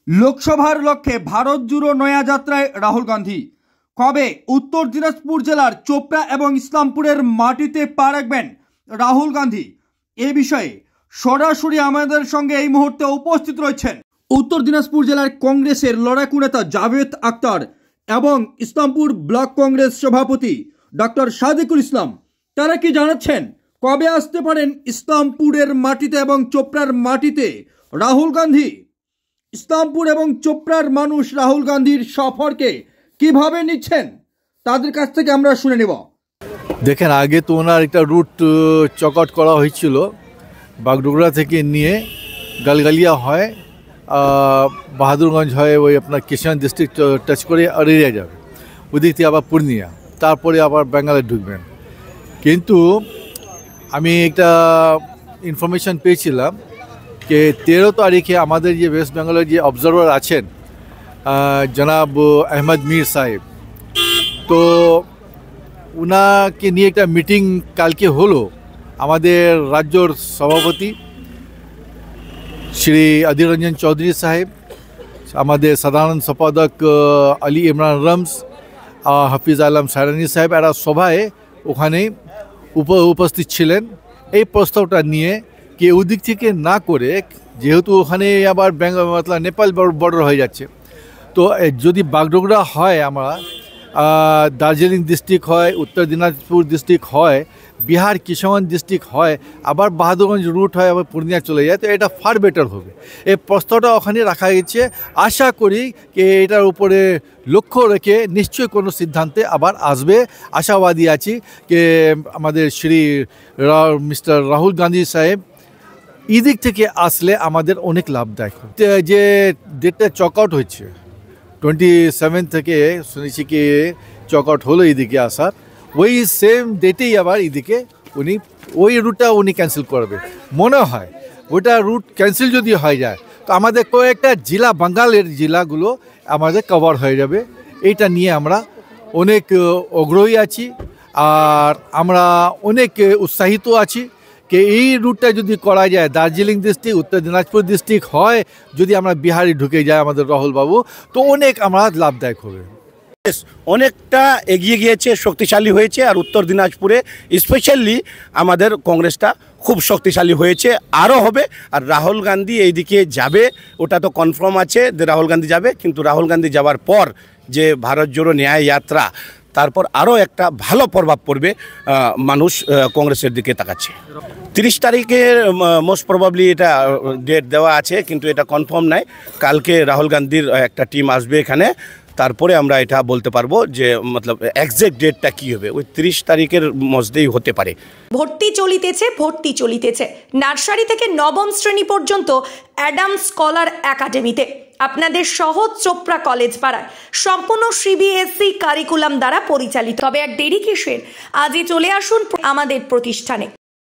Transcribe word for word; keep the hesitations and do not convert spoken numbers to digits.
লোকসভার লক্ষ্যে ভারত জুড়ো নয়া যাত্রায় রাহুল গান্ধী। কবে উত্তর দিনাজপুর জেলার চোপড়া এবং ইসলামপুরের মাটিতে পা রাখবেন রাহুল গান্ধী, এ বিষয়ে সরাসরি আমাদের সঙ্গে এই মুহূর্তে উপস্থিত রয়েছেন উত্তর দিনাজপুর জেলার কংগ্রেসের লড়াকু নেতা জাভেদ আখতার এবং ইসলামপুর ব্লক কংগ্রেস সভাপতি ডক্টর সাদিকুল ইসলাম। তারা কি জানাচ্ছেন কবে আসতে পারেন ইসলামপুরের মাটিতে এবং চোপড়ার মাটিতে রাহুল গান্ধী? ইসলামপুর এবং চোপড়ার মানুষ রাহুল গান্ধীর সফরকে কিভাবে নিচ্ছেন তাদের কাছ থেকে আমরা শুনে নেব। দেখেন, আগে তো ওনার একটা রুট চকআউট করা হয়েছিল, বাগডোগরা থেকে নিয়ে গালগালিয়া হয়, বাহাদুরগঞ্জ হয়, ওই আপনার কিষান ডিস্ট্রিক্ট টাচ করে আরিয়া যাবে, ওদিক থেকে আবার পূর্ণিয়া, তারপরে আবার বেঙ্গালে ঢুকবেন। কিন্তু আমি একটা ইনফরমেশান পেয়েছিলাম যে তেরো তারিখে আমাদের যে ওয়েস্ট বেঙ্গলের যে অবজারভার আছেন জনাব আহমদ মীর সাহেব, তো ওনাকে নিয়ে একটা মিটিং কালকে হলো। আমাদের রাজ্যর সভাপতি শ্রী অধীর রঞ্জন চৌধুরী সাহেব, আমাদের সাধারণ সম্পাদক আলী ইমরান রমস, হাফিজ আলম সাইরানি সাহেব, এরা সভায় ওখানে উপ উপস্থিত ছিলেন। এই প্রস্তাবটা নিয়ে কে ওদিক থেকে না করে, যেহেতু ওখানে আবার বেঙ্গল মতলব নেপাল বর্ডার হয়ে যাচ্ছে, তো যদি বাগডোগরা হয়, আমরা দার্জিলিং ডিস্ট্রিক্ট হয়, উত্তর দিনাজপুর ডিস্ট্রিক্ট হয়, বিহার কিষানগঞ্জ ডিস্ট্রিক্ট হয়, আবার বাহাদুরগঞ্জ রুট হয়, আবার পূর্ণিয়া চলে যায়, তো এটা ফার বেটার হবে। এই প্রস্তাবটা ওখানে রাখা গেছে। আশা করি যে এটার উপরে লক্ষ্য রেখে নিশ্চয়ই কোনো সিদ্ধান্তে আবার আসবে। আশাবাদী আছি যে আমাদের শ্রী মিস্টার রাহুল গান্ধী সাহেব এদিক থেকে আসলে আমাদের অনেক লাভদায়ক। যে ডেটটা চকআউট হচ্ছে টোয়েন্টি সেভেন থেকে শুনেছি কি চকআউট হলো এদিকে আসার, ওই সেম ডেটেই আবার এদিকে উনি ওই রুটটা উনি ক্যান্সেল করবে মনে হয়। ওইটা রুট ক্যান্সেল যদি হয়ে যায় তো আমাদের কয়েকটা জেলা, বাঙ্গালের জেলাগুলো আমাদের কভার হয়ে যাবে। এইটা নিয়ে আমরা অনেক আগ্রহী আছি, আর আমরা অনেক উৎসাহিত আছি যে এই রুটটা যদি করা যায়, দার্জিলিং ডিস্ট্রিক্ট, উত্তর দিনাজপুর ডিস্ট্রিক্ট হয়, যদি আমরা বিহারে ঢুকে যাই আমাদের রাহুল বাবু, তো অনেক আমরা লাভদায়ক হবে। অনেকটা এগিয়ে গিয়েছে, শক্তিশালী হয়েছে। আর উত্তর দিনাজপুরে স্পেশালি আমাদের কংগ্রেসটা খুব শক্তিশালী হয়েছে, আরও হবে। আর রাহুল গান্ধী এইদিকে যাবে, ওটা তো কনফার্ম আছে যে রাহুল গান্ধী যাবে। কিন্তু রাহুল গান্ধী যাওয়ার পর যে ভারত জোড়ো ন্যায় যাত্রা, তারপর আরও একটা ভালো প্রভাব পড়বে, মানুষ কংগ্রেসের দিকে তাকাচ্ছে। তিরিশ তারিখের মোস্ট প্রবাবলি এটা ডেট দেওয়া আছে, কিন্তু এটা কনফার্ম নাই। কালকে রাহুল গান্ধীর একটা টিম আসবে এখানে, তারপরে আমরা এটা বলতে পারবো যে মতলব এক্সাক্ট ডেটটা কী হবে। ওই তিরিশ তারিখের মধ্যেই হতে পারে। ভর্তি চলিতেছে ভর্তি চলিতেছে নার্সারি থেকে নবম শ্রেণী পর্যন্ত অ্যাডামস স্কলার একাডেমিতে আপনাদের সহজ চোপড়া কলেজ পাড়ায় সম্পূর্ণ সিবিএসই কারিকুলাম দ্বারা পরিচালিত। তবে আর দেরি কিসের, আজই চলে আসুন আমাদের প্রতিষ্ঠানে।